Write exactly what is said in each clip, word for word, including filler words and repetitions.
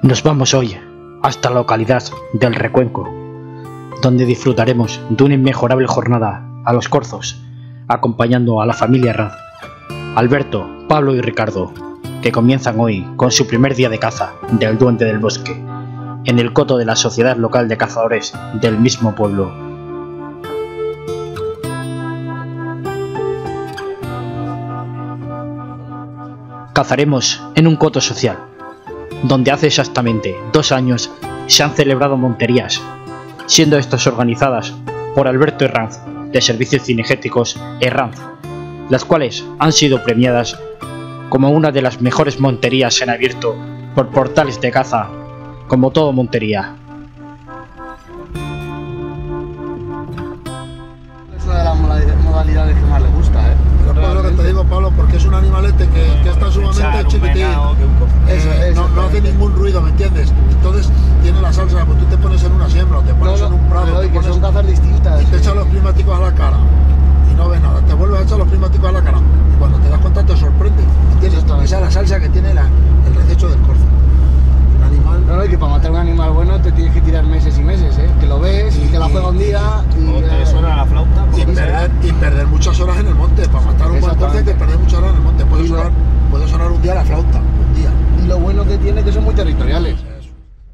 Nos vamos hoy hasta la localidad del Recuenco, donde disfrutaremos de una inmejorable jornada a los corzos, acompañando a la familia Ranz, Alberto, Pablo y Ricardo, que comienzan hoy con su primer día de caza del Duende del Bosque, en el coto de la Sociedad Local de Cazadores del mismo pueblo. Cazaremos en un coto social, donde hace exactamente dos años se han celebrado monterías, siendo estas organizadas por Alberto Herranz, de Servicios Cinegéticos Herranz, las cuales han sido premiadas como una de las mejores monterías en abierto por portales de caza, como todo Montería. Es una de las modalidades que más le gusta, ¿eh? Pero por lo que te digo, Pablo, porque es un animalete que, que está sumamente chiquitín, Eso, eh, eso, no, no hace ningún ruido, ¿me entiendes? Entonces tiene la salsa, pues tú te pones en una siembra, o te pones no, no, en un prado, pero te que pones, son cazas distintas. y te sí. echan los prismáticos a la cara y no ves nada, te vuelves a echar los prismáticos a la cara y cuando te das cuenta te sorprende, ¿entiendes? Esa es la salsa que tiene la, el rececho del corzo. Un animal... No, no, y que para matar un animal bueno te tienes que tirar meses y meses, ¿eh? Que lo ves y, y te la juega un día y... O te suena la flauta Y perder, y perder muchas horas en el monte. Para matar un buen corzo hay que perder muchas horas en el monte. Puede sonar, puede sonar un día la flauta, un día. Y lo bueno que tiene es que son muy territoriales. Eso.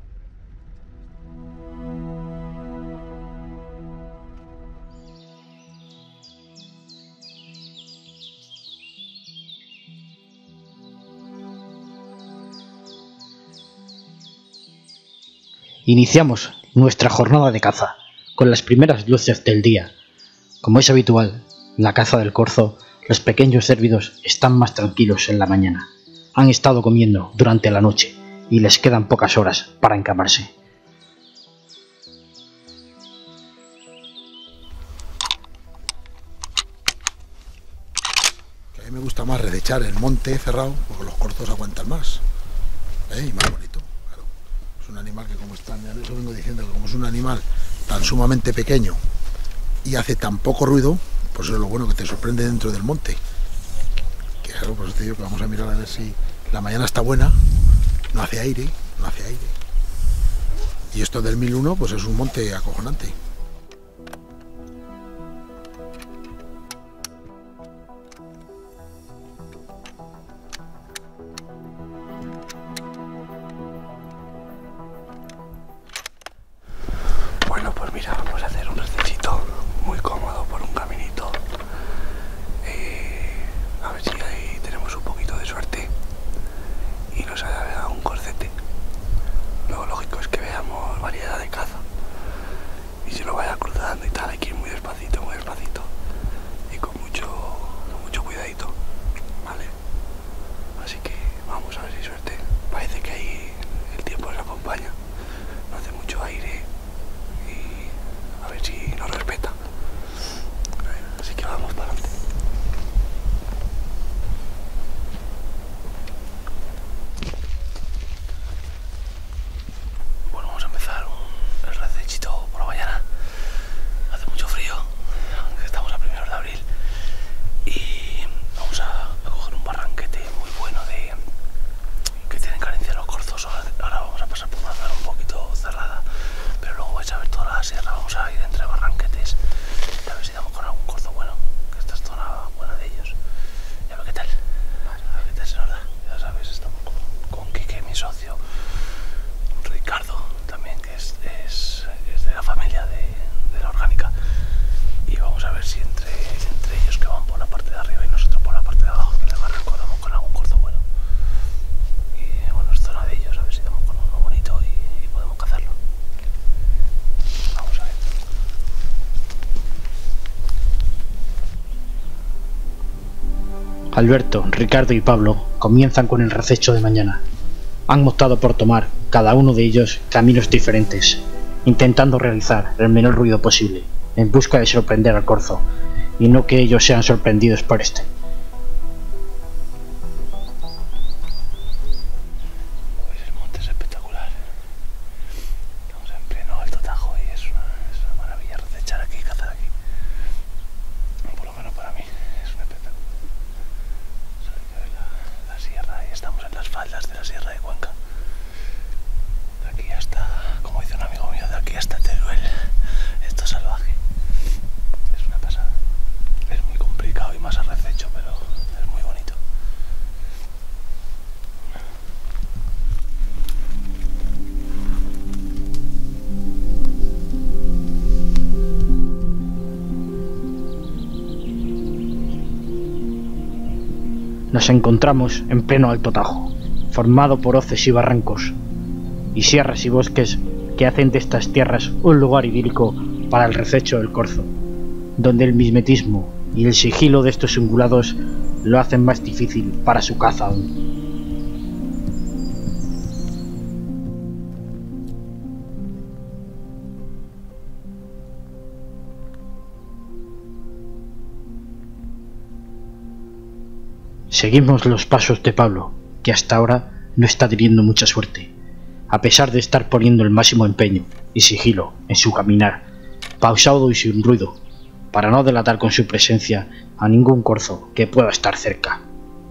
Iniciamos nuestra jornada de caza con las primeras luces del día. Como es habitual, en la caza del corzo, los pequeños cérvidos están más tranquilos en la mañana. Han estado comiendo durante la noche y les quedan pocas horas para encamarse. Que a mí me gusta más redechar el monte cerrado porque los corzos aguantan más. ¿Eh? Y más bonito. Claro. Es un animal que como está, ya eso vengo diciendo, que como es un animal tan sumamente pequeño y hace tan poco ruido, pues eso es lo bueno, que te sorprende dentro del monte. Que claro, pues te digo que vamos a mirar a ver si la mañana está buena, no hace aire, no hace aire. Y esto del mil uno, pues es un monte acojonante. Bueno, pues mira, vamos a hacer un recechito muy cómodo por un caminito. Eh, a ver si ahí tenemos un poquito de suerte y nos haya dado un corcete. Lo lógico es que veamos variedad de caza y se lo vaya cruzando y tal. Hay que ir muy despacito, muy despacito y con mucho, con mucho cuidadito, ¿vale? Así que vamos a ver si hay suerte. Parece que ahí el tiempo nos acompaña, no hace mucho aire. A ver si nos respeta. Así que vamos para adelante. Bueno, vamos a empezar un, el recechito por la mañana. Hace mucho frío, aunque estamos a primeros de abril. Y vamos a, a coger un barranquete muy bueno de que tienen carencia los corzos. Ahora, ahora vamos a pasar por una zona un poquito cerrada, pero luego vais a ver toda la sierra. Vamos a ir entre barranquetes y a ver si damos con algún corzo bueno, que esta es zona buena de ellos. Y a ver qué tal, a ver qué tal se nos da. Ya sabes, estamos con, con Quique, mi socio, Ricardo también, que es, es, es de la familia de, de la orgánica. Y vamos a ver si entre, entre ellos, que van por la parte de arriba y nosotros por la parte de abajo, que en el barranco damos con algún corzo bueno. Y bueno, es zona de ellos, a ver si damos con uno bonito y, y podemos cazarlo. Vamos a ver. Alberto, Ricardo y Pablo comienzan con el rececho de mañana. Han optado por tomar, cada uno de ellos, caminos diferentes, intentando realizar el menor ruido posible, en busca de sorprender al corzo, y no que ellos sean sorprendidos por este. Pues el monte es espectacular. Estamos en pleno Alto Tajo y es una, es una maravilla recechar aquí y cazar aquí. Por lo menos para mí es un espectáculo. La, la sierra, y estamos en las faldas de la Sierra de Cuenca. Nos encontramos en pleno Alto Tajo, formado por hoces y barrancos, y sierras y bosques que hacen de estas tierras un lugar idílico para el rececho del corzo, donde el mimetismo y el sigilo de estos ungulados lo hacen más difícil para su caza aún. Seguimos los pasos de Pablo, que hasta ahora no está teniendo mucha suerte, a pesar de estar poniendo el máximo empeño y sigilo en su caminar, pausado y sin ruido, para no delatar con su presencia a ningún corzo que pueda estar cerca.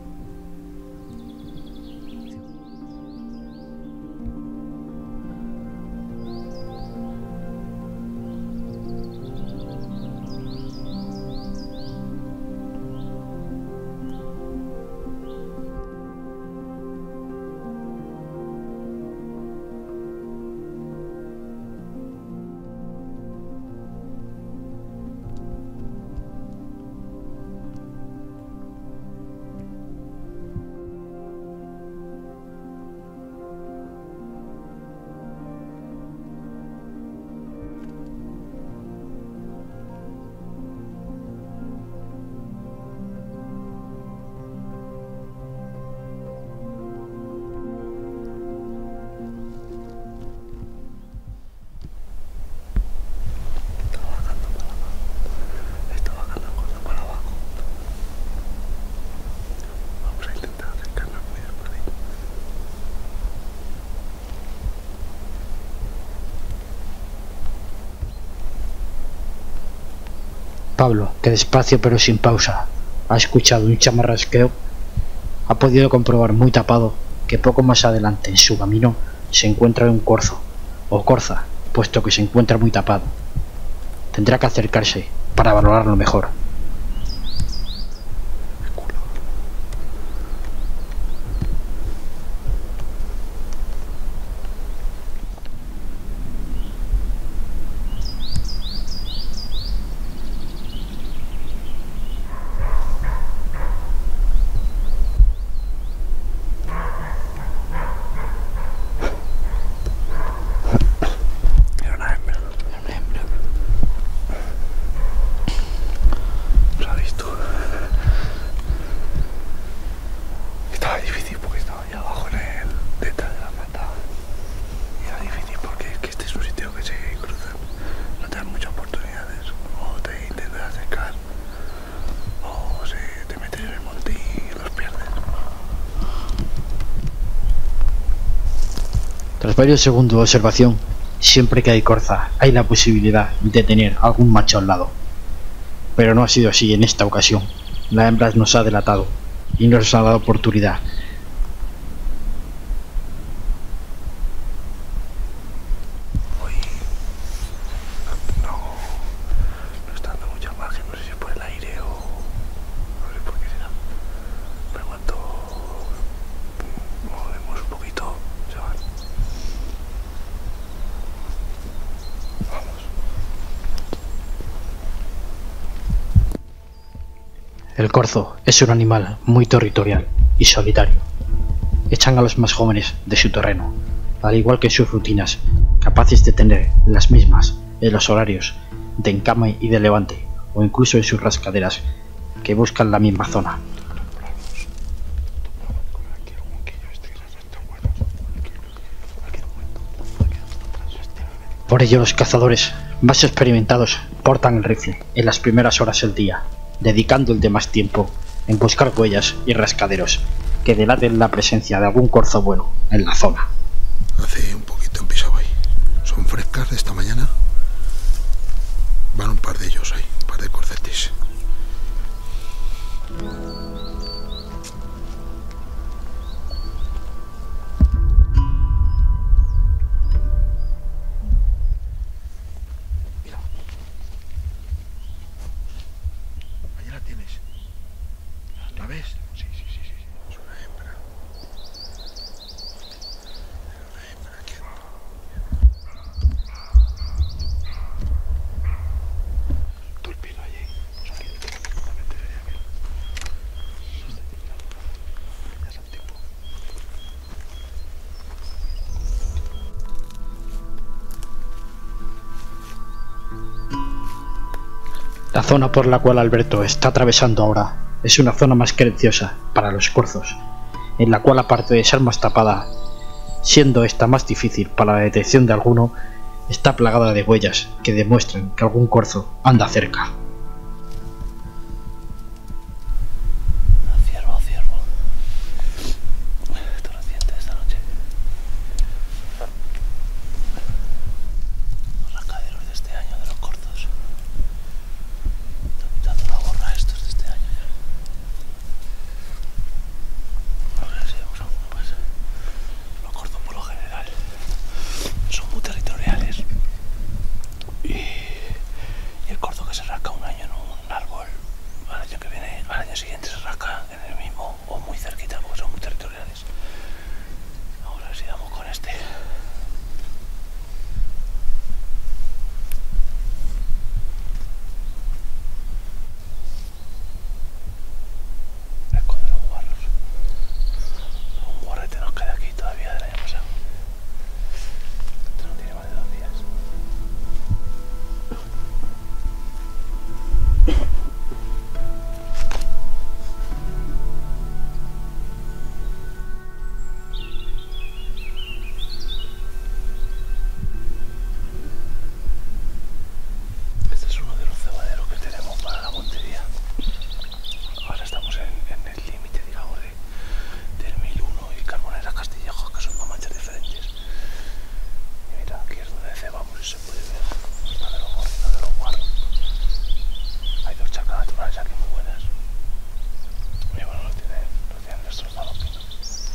Pablo, que despacio pero sin pausa ha escuchado un chamarrasqueo, ha podido comprobar muy tapado que poco más adelante en su camino se encuentra un corzo, o corza, puesto que se encuentra muy tapado. Tendrá que acercarse para valorarlo mejor. Tras varios segundos de observación, siempre que hay corza hay la posibilidad de tener algún macho al lado. Pero no ha sido así en esta ocasión. La hembra nos ha delatado y no nos ha dado oportunidad. El corzo es un animal muy territorial y solitario. Echan a los más jóvenes de su terreno, al igual que sus rutinas, capaces de tener las mismas en los horarios de encama y de levante, o incluso en sus rascaderas, que buscan la misma zona. Por ello los cazadores más experimentados portan el rifle en las primeras horas del día, dedicando el demás tiempo en buscar huellas y rascaderos que delaten la presencia de algún corzo bueno en la zona. Hace un poquito han pisado ahí. Son frescas de esta mañana. Van un par de ellos ahí, un par de corcetis. La zona por la cual Alberto está atravesando ahora es una zona más silenciosa para los corzos, en la cual, aparte de ser más tapada, siendo esta más difícil para la detección de alguno, está plagada de huellas que demuestran que algún corzo anda cerca. Ciervo, ciervo. Esto reciente esta noche. Los rascaderos de este año de los corzos. Están quitando la borra a estos de este año ya. A ver si vemos alguno más. Los corzos por lo general son muy territoriales. Y, y el corzo que se rasca un año en un árbol, al año que viene, al año siguiente se rasca en el mismo o muy cerquita, porque son muy territoriales. Vamos a ver si damos con este. Fresco de los guarros. Un guarrete nos queda aquí todavía del año pasado. Este no tiene más de dos días. Este es uno de los cebaderos que tenemos para la montería. Ahora estamos en, en el límite, digamos, de, del mil uno y Carboneras Castillejos, que son dos manchas diferentes. Y mira, aquí es donde cebamos y se puede ver hasta de los gorritos de los guarros. Hay dos chacas naturales aquí muy buenas. Y bueno, lo tienen, lo tienen destrozado aquí, ¿no?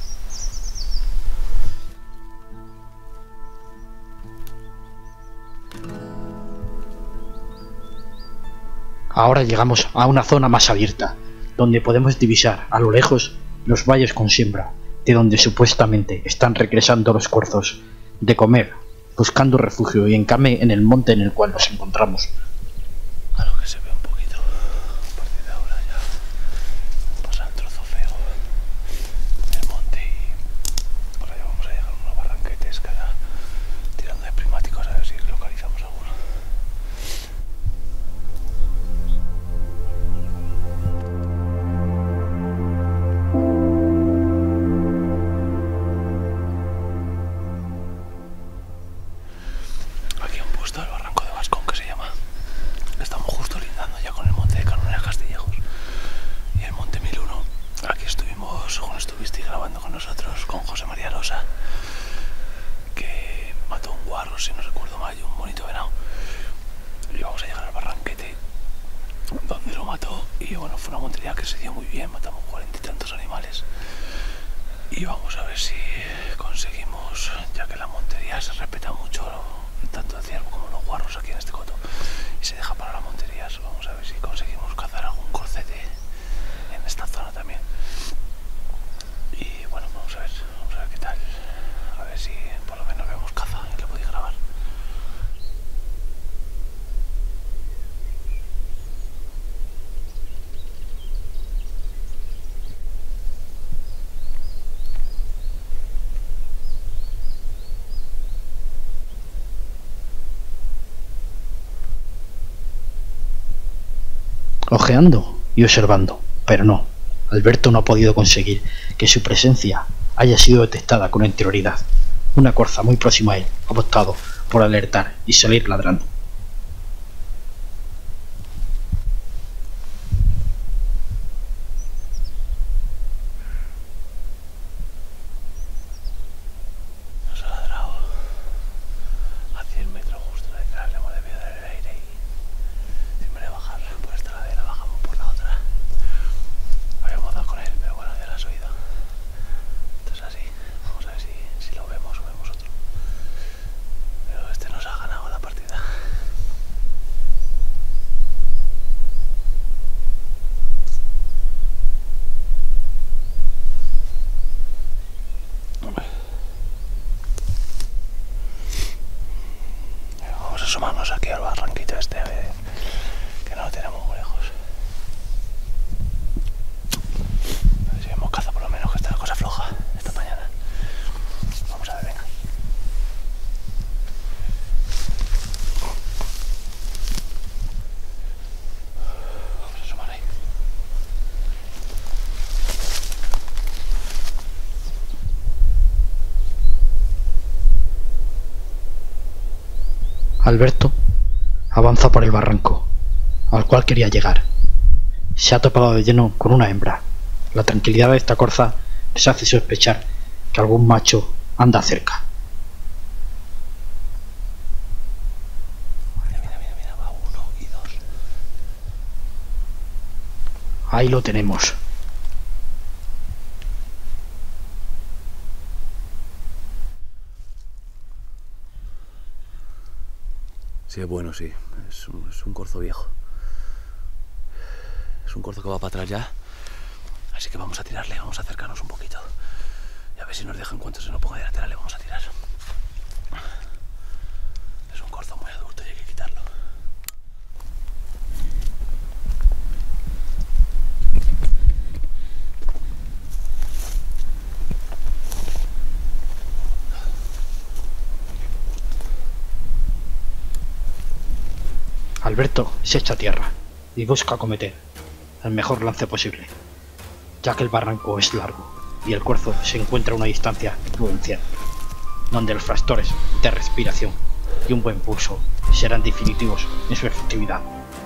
Ahora llegamos a una zona más abierta, donde podemos divisar a lo lejos los valles con siembra, de donde supuestamente están regresando los corzos de comer, buscando refugio y encame en el monte en el cual nos encontramos. A lo que se ve un poquito, a partir de ahora ya pasa el trozo feo del monte y por allá vamos a llegar a unos barranquetes que ahora tirando de prismáticos a ver si localizamos alguno. Aquí han puesto el barranco de Vascón, que se llama. Estamos justo lindando ya con el monte de Carboneras Castillejos y el monte mil uno. Aquí estuvimos, según estuvisteis grabando con nosotros, con José María Losa, que mató un guarro, si no recuerdo mal, y un bonito venado. Y vamos a llegar al barranquete donde lo mató. Y bueno, fue una montería que se dio muy bien, matamos cuarenta y tantos animales. Y vamos a ver si conseguimos, ya que la montería se respeta mucho, tanto el ciervo como los guarros aquí en este coto, y se deja para las monterías. Vamos a ver si conseguimos cazar algún corcete en esta zona también. Y bueno, vamos a ver, vamos a ver qué tal. A ver si por lo menos vemos caza y lo podéis grabar. Ojeando y observando, pero no, Alberto no ha podido conseguir que su presencia haya sido detectada con anterioridad. Una corza muy próxima a él ha optado por alertar y salir ladrando. Nos ha ladrado a cien metros justo detrás, le hemos debido dar el aire y en vez de bajar por esta ladera bajamos por la otra. Habíamos dado con él, pero bueno, ya lo has oído. Entonces así, vamos a ver si, si lo vemos o vemos otro. Pero este nos ha ganado la partida. Vamos a asomarnos aquí al barranquito este, a ver, que no lo tenemos muy lejos. A ver si vemos caza por lo menos, que está la cosa floja esta mañana. Vamos a ver, venga. Alberto avanza por el barranco, al cual quería llegar. Se ha topado de lleno con una hembra. La tranquilidad de esta corza les hace sospechar que algún macho anda cerca. Mira, mira, mira, mira, va uno y dos. Ahí lo tenemos. Sí, bueno, sí. Es un, es un corzo viejo. Es un corzo que va para atrás ya. Así que vamos a tirarle, vamos a acercarnos un poquito. Y a ver si nos dejan cuanto se nos ponga a tirarle, vamos a tirar. Es un corzo muy adulto y hay que quitarlo. Alberto se echa a tierra y busca acometer el mejor lance posible, ya que el barranco es largo y el corzo se encuentra a una distancia prudencial, donde los factores de respiración y un buen pulso serán definitivos en su efectividad.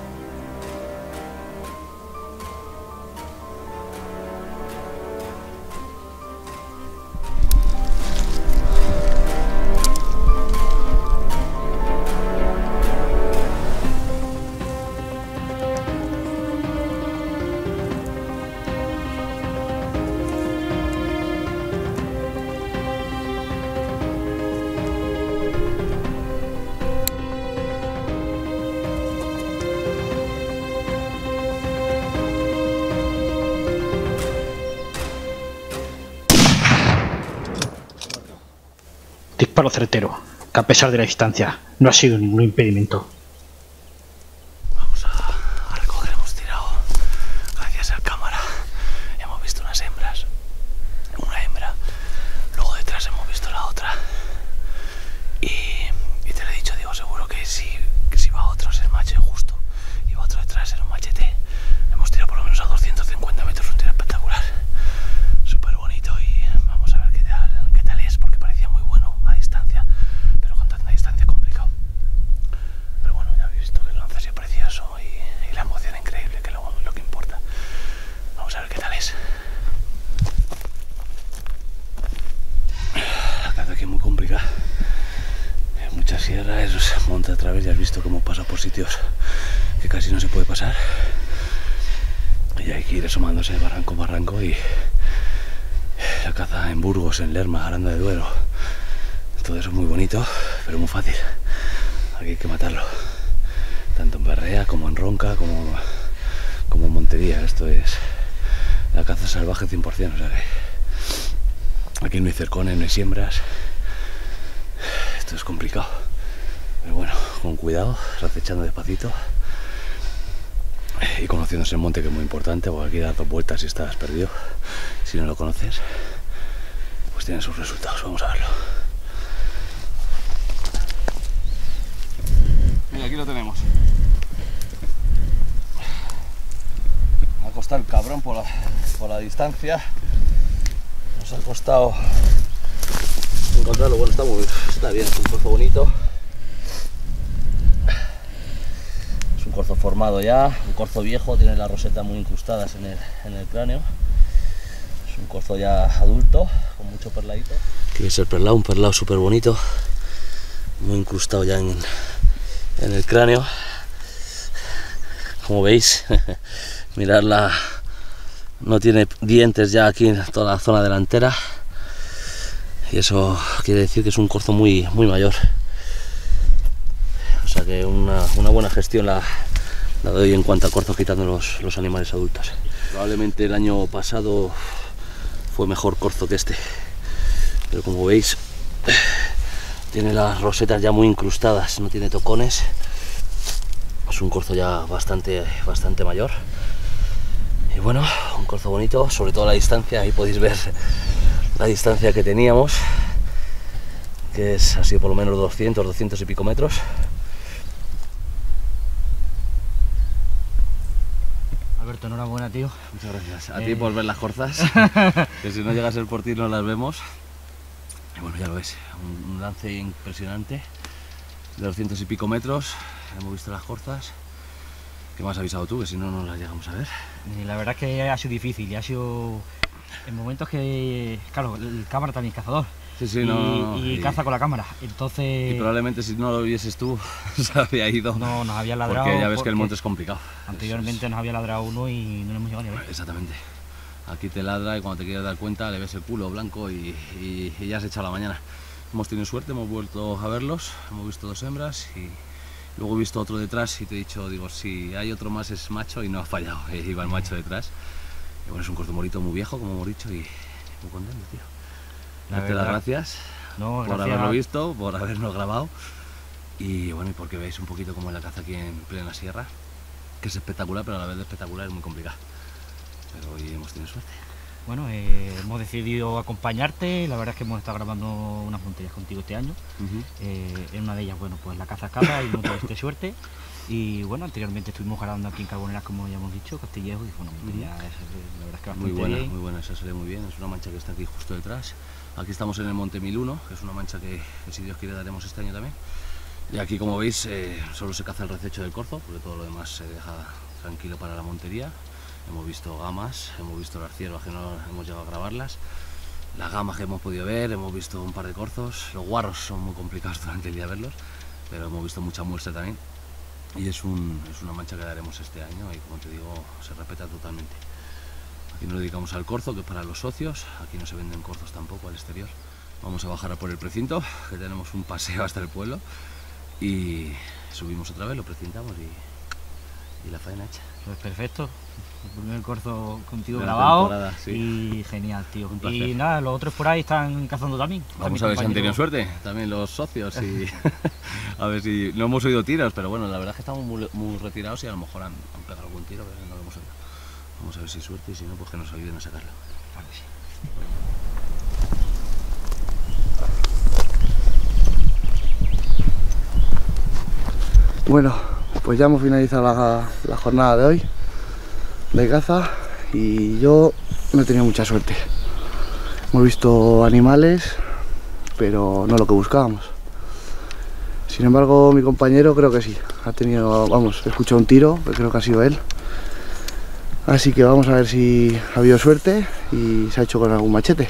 Disparo certero, que a pesar de la distancia no ha sido ningún impedimento. Vamos a, a recoger, hemos tirado. Gracias al cámara. Hemos visto unas hembras. Una hembra. Luego detrás hemos visto la otra. Y, y te lo he dicho, digo, seguro que si, que si va otro es el macho justo. Y va otro detrás es un machete. Hemos tirado por lo menos a doscientos cincuenta metros, un tiro espectacular. Súper bonito y vamos a ver qué tal, qué tal es, porque parecía muy bueno a distancia, pero con tanta distancia complicado. Pero bueno, ya habéis visto que el lance ha sido precioso y, y la emoción increíble, que es lo, lo que importa. Vamos a ver qué tal es. La caza aquí es muy complicada. Hay mucha sierra, eso se monta a través, ya has visto cómo pasa por sitios que casi no se puede pasar. Y hay que ir asomándose de barranco en barranco y la caza en Burgos, en Lerma, Aranda de Duero, todo eso es muy bonito, pero muy fácil. Aquí hay que matarlo, tanto en Berrea como en Ronca, como, como en Montería. Esto es la caza salvaje cien por cien, o sea que aquí no hay cercones, no hay siembras. Esto es complicado, pero bueno, con cuidado, acechando despacito y conociéndose el monte, que es muy importante, porque aquí dar dos vueltas si estás perdido. Si no lo conoces, pues tiene sus resultados. Vamos a verlo. Mira, aquí lo tenemos. Ha costado el cabrón por la, por la distancia. Nos ha costado encontrarlo. Bueno, está muy, está bien, es un corzo bonito. Es un corzo formado ya, un corzo viejo, tiene las rosetas muy incrustadas en el, en el cráneo. Es un corzo ya adulto, con mucho perladito. Aquí es el perlado, un perlado súper bonito, muy incrustado ya en, en el cráneo. Como veis, mirarla, no tiene dientes ya aquí en toda la zona delantera. Y eso quiere decir que es un corzo muy, muy mayor. O sea que una, una buena gestión la, la doy en cuanto a corzo, quitando los, los animales adultos. Probablemente el año pasado fue mejor corzo que este, pero como veis tiene las rosetas ya muy incrustadas, no tiene tocones. Es un corzo ya bastante, bastante mayor. Y bueno, un corzo bonito, sobre todo a la distancia. Ahí podéis ver la distancia que teníamos, que es así por lo menos doscientos, doscientos y pico metros. Alberto, enhorabuena, tío. Muchas gracias. A Eh... ti por ver las corzas, que si no llega a ser por ti no las vemos. Y bueno, ya lo ves, un, un lance impresionante. de doscientos y pico metros, hemos visto las corzas. ¿Qué me has avisado tú? Que si no, no las llegamos a ver. Y la verdad es que ha sido difícil y ha sido en momentos que, claro, el cámara también es cazador. Sí, sí, y, no, y, y caza con la cámara, entonces... Y probablemente si no lo vieses tú, se había ido. No, nos había ladrado. Porque ya ves que el monte es complicado. Anteriormente es... nos había ladrado uno y no lo hemos llegado ni a ver. Exactamente. Aquí te ladra y cuando te quieres dar cuenta le ves el culo blanco y, y, y ya has echado la mañana. Hemos tenido suerte, hemos vuelto a verlos, hemos visto dos hembras y luego he visto otro detrás y te he dicho, digo, si hay otro más es macho y no ha fallado, eh, iba el macho detrás. Y bueno, es un corzo morito muy viejo, como hemos dicho, y muy contento, tío. Darte las gracias, no, por gracias haberlo a... visto, por habernos grabado y bueno, y porque veis un poquito cómo es la caza aquí en plena sierra, que es espectacular, pero a la vez de espectacular es muy complicado. Pero hoy hemos tenido suerte. Bueno, eh, hemos decidido acompañarte, la verdad es que hemos estado grabando unas monterías contigo este año. Uh-huh. eh, en una de ellas, bueno, pues la caza escala y no tuviste suerte. Y bueno, anteriormente estuvimos grabando aquí en Carboneras, como ya hemos dicho, Castillejo, y bueno, montería, uh-huh. es, la verdad es que bastante muy buena, bien. Muy buena, esa sale muy bien, es una mancha que está aquí justo detrás. Aquí estamos en el Monte mil uno, que es una mancha que, que si Dios quiere daremos este año también. Y aquí, como veis, eh, solo se caza el rececho del corzo, porque todo lo demás se deja tranquilo para la montería. Hemos visto gamas, hemos visto las ciervas que no hemos llegado a grabarlas, las gamas que hemos podido ver, hemos visto un par de corzos, los guarros son muy complicados durante el día verlos, pero hemos visto mucha muestra también y es, un, es una mancha que daremos este año y como te digo, se respeta totalmente. Aquí nos dedicamos al corzo, que es para los socios, aquí no se venden corzos tampoco al exterior. Vamos a bajar a por el precinto, que tenemos un paseo hasta el pueblo y subimos otra vez, lo precintamos y, y la faena hecha. Pues perfecto, el primer corzo contigo grabado sí. Y genial, tío. Y nada, los otros por ahí están cazando también. Vamos a ver si han tenido suerte, también los socios y a ver si no hemos oído tiros, pero bueno, la verdad es que estamos muy, muy retirados y a lo mejor han, han pegado algún tiro, pero no lo hemos oído. Vamos a ver si hay suerte y si no, pues que nos ayuden a sacarlo. Claro que sí. Bueno, pues ya hemos finalizado la, la jornada de hoy de caza y yo no he tenido mucha suerte. Hemos visto animales, pero no lo que buscábamos. Sin embargo, mi compañero creo que sí, ha tenido, vamos, he escuchado un tiro, que creo que ha sido él. Así que vamos a ver si ha habido suerte y se ha hecho con algún machete.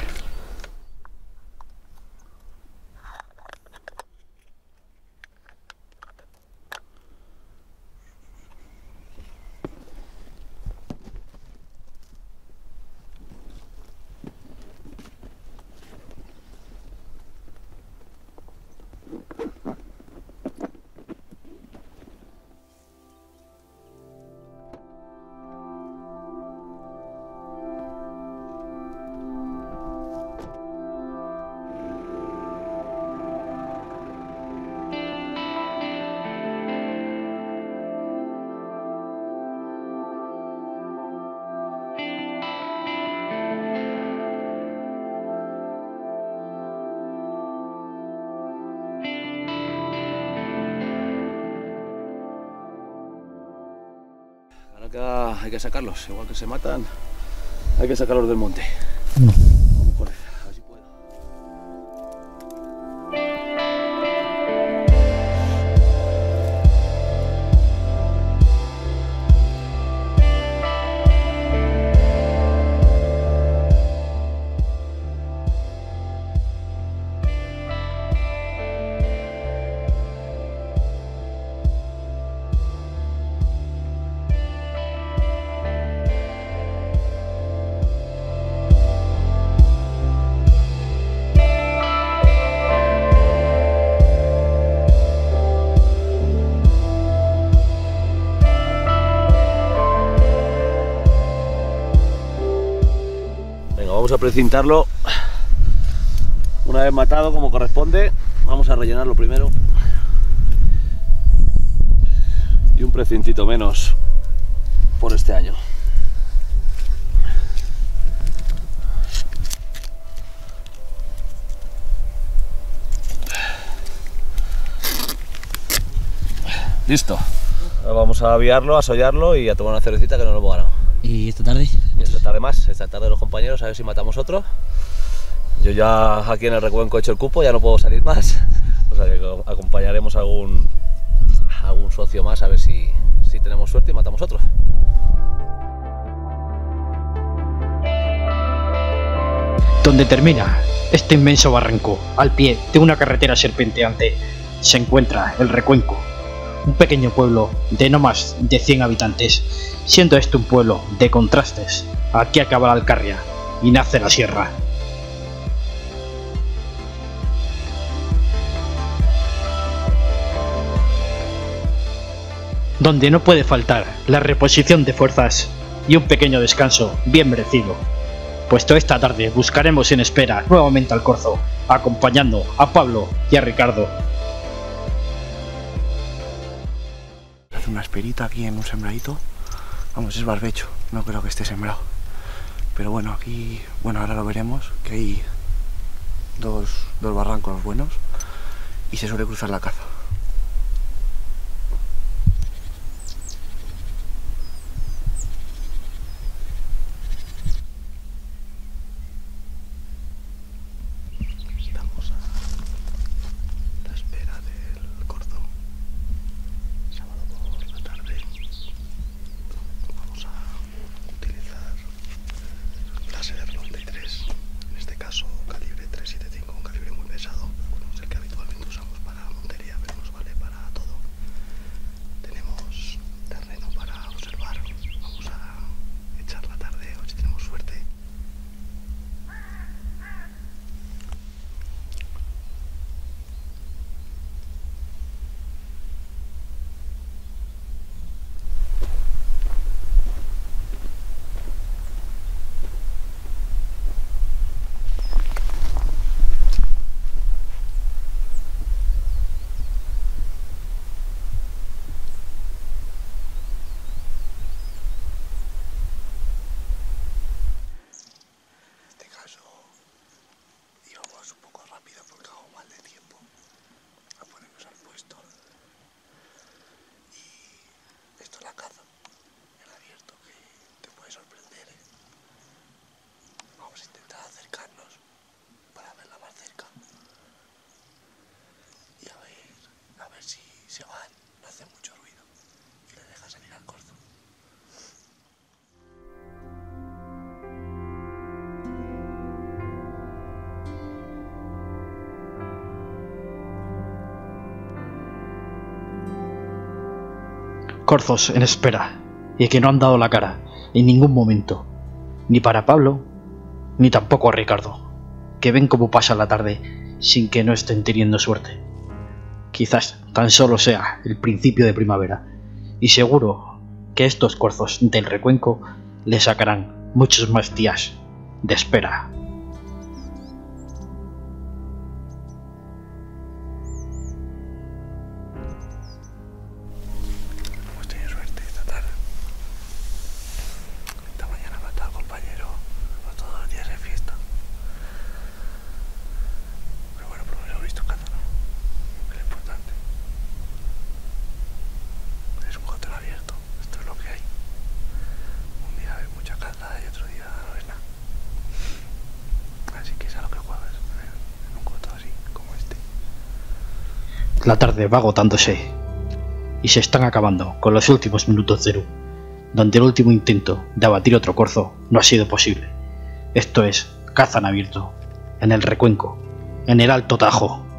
Ahora hay que sacarlos, igual que se matan, hay que sacarlos del monte. No. Vamos con él, a ver si puedo. Vamos a precintarlo una vez matado como corresponde. Vamos a rellenarlo primero y un precintito menos por este año. Listo. Ahora vamos a aviarlo, a sollarlo y a tomar una cervecita que no lo hemos ganado. ¿Y esta tarde? Y esta tarde más, esta tarde los compañeros, a ver si matamos otro. Yo ya aquí en el recuenco he hecho el cupo, ya no puedo salir más. O sea que acompañaremos a algún, a algún socio más a ver si, si tenemos suerte y matamos otro. Donde termina este inmenso barranco, al pie de una carretera serpenteante, se encuentra el Recuenco, un pequeño pueblo de no más de cien habitantes, siendo este un pueblo de contrastes. Aquí acaba la Alcarria y nace la sierra. Donde no puede faltar la reposición de fuerzas y un pequeño descanso bien merecido, puesto esta tarde buscaremos en espera nuevamente al Corzo, acompañando a Pablo y a Ricardo. Hace una esperita aquí en un sembradito. Vamos, es barbecho, no creo que esté sembrado. Pero bueno, aquí, bueno, ahora lo veremos, que hay dos, dos barrancos buenos y se suele cruzar la caza. Estamos a la espera del Corzo. Sábado por la tarde. Vamos a utilizar láser noventa y tres, en este caso calibre tres setenta y cinco, un calibre muy pesado, bueno, es el que habitualmente usamos para montería, pero nos vale para todo. Tenemos terreno para observar, vamos a echar la tarde, a ver si tenemos suerte. Íbamos un poco rápido porque hago mal de tiempo a ponernos al puesto, y esto es la caza en abierto que te puede sorprender, ¿eh? Vamos a intentar acercarnos para verla más cerca y a ver, a ver si se van, no hace mucho ruido y le deja salir al Corzo. Corzos en espera, y que no han dado la cara en ningún momento, ni para Pablo, ni tampoco a Ricardo, que ven cómo pasa la tarde sin que no estén teniendo suerte. Quizás tan solo sea el principio de primavera, y seguro que estos corzos del Recuenco le sacarán muchos más días de espera. La tarde va agotándose y se están acabando con los últimos minutos de luz, donde el último intento de abatir otro corzo no ha sido posible. Esto es caza en abierto, en el Recuenco, en el Alto Tajo.